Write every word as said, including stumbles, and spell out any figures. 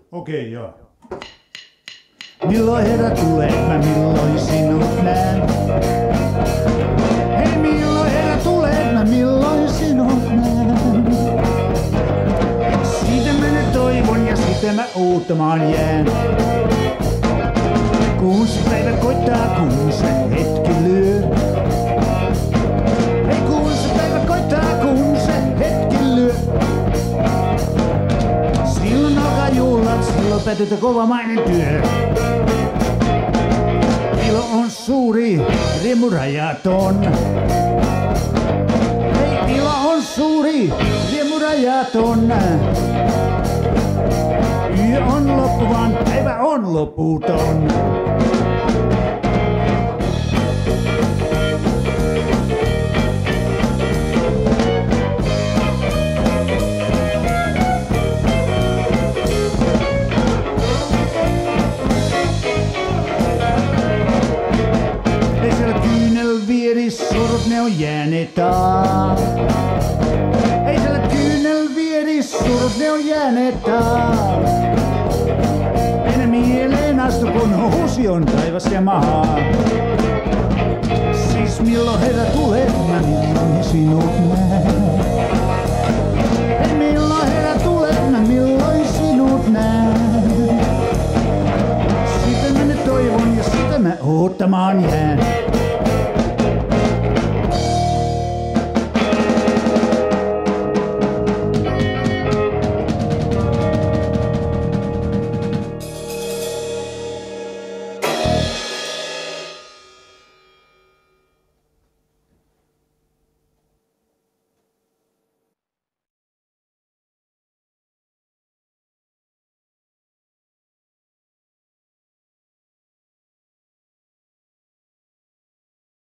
Okei, okay, joo. Milloin herra tulee, mä milloin sinut näen? Hei, milloin herra tulee, mä milloin sinut näen? Siitä mä nyt toivon ja sitä mä oottamaan jään. Kun se päivä koittaa, kun se hetki lyö. Hei, kun se päivä koittaa, kun se hetki lyö. Silloin alkaa juhlat, silloin päätetään kovamainen työ. Ilo on suuri, riemu rajaton. Hei, ilo on suuri, riemu rajaton. Yö on loppuvan, päivä on loputon. Sorot ne on jääneet taas. Ei siellä kyynelvieris, sorot ne on jääneet taas. Meidän mieleen astu kun housi on taivas ja maa. Siis milloin herra tulee, mä milloin sinut näen.